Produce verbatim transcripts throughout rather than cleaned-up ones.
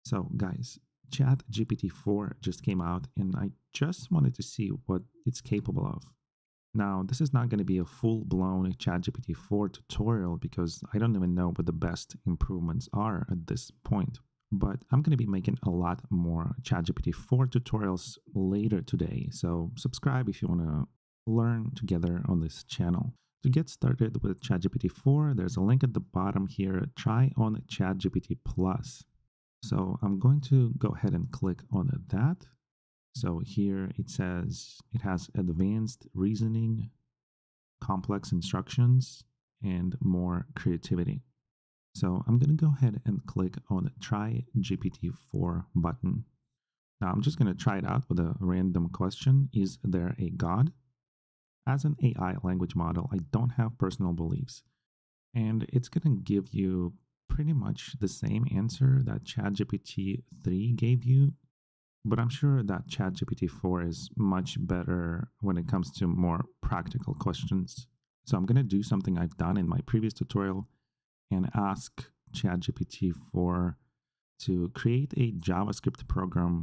So guys, Chat G P T four just came out and I just wanted to see what it's capable of. Now, this is not going to be a full-blown Chat G P T four tutorial because I don't even know what the best improvements are at this point. But I'm going to be making a lot more Chat G P T four tutorials later today. So subscribe if you want to learn together on this channel. To get started with Chat G P T four, there's a link at the bottom here. Try on Chat G P T Plus. So I'm going to go ahead and click on that. So here it says it has advanced reasoning, complex instructions, and more creativity. So I'm going to go ahead and click on the Try G P T four button. Now I'm just going to try it out with a random question. Is there a God? As an A I language model, I don't have personal beliefs. And it's going to give you pretty much the same answer that Chat G P T three gave you. But I'm sure that Chat G P T four is much better when it comes to more practical questions. So I'm going to do something I've done in my previous tutorial and ask Chat G P T four to create a JavaScript program,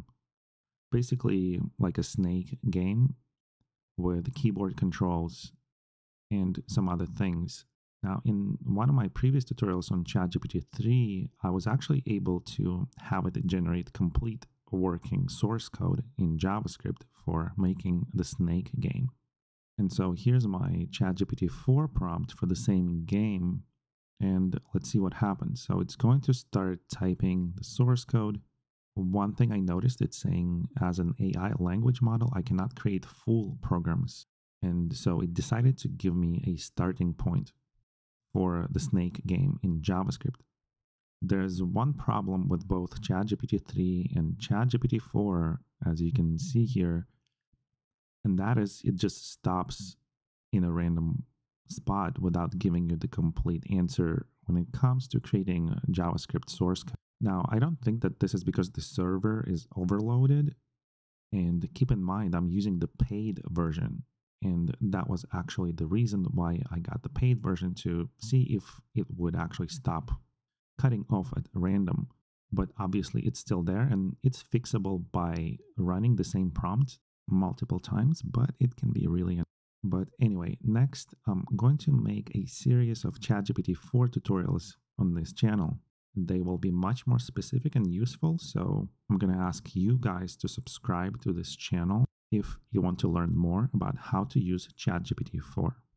basically like a snake game with keyboard controls and some other things. Now, in one of my previous tutorials on Chat G P T three, I was actually able to have it generate complete working source code in JavaScript for making the snake game. And so here's my Chat G P T four prompt for the same game. And let's see what happens. So it's going to start typing the source code. One thing I noticed, it's saying as an A I language model, I cannot create full programs. And so it decided to give me a starting point for the snake game in JavaScript. There's one problem with both Chat G P T three and Chat G P T four, as you can see here, and that is it just stops in a random spot without giving you the complete answer when it comes to creating a JavaScript source code. Now, I don't think that this is because the server is overloaded, and keep in mind, I'm using the paid version. And that was actually the reason why I got the paid version, to see if it would actually stop cutting off at random. But obviously it's still there and it's fixable by running the same prompt multiple times, but it can be really... But anyway, next I'm going to make a series of Chat G P T four tutorials on this channel. They will be much more specific and useful, so I'm going to ask you guys to subscribe to this channel if you want to learn more about how to use Chat G P T four.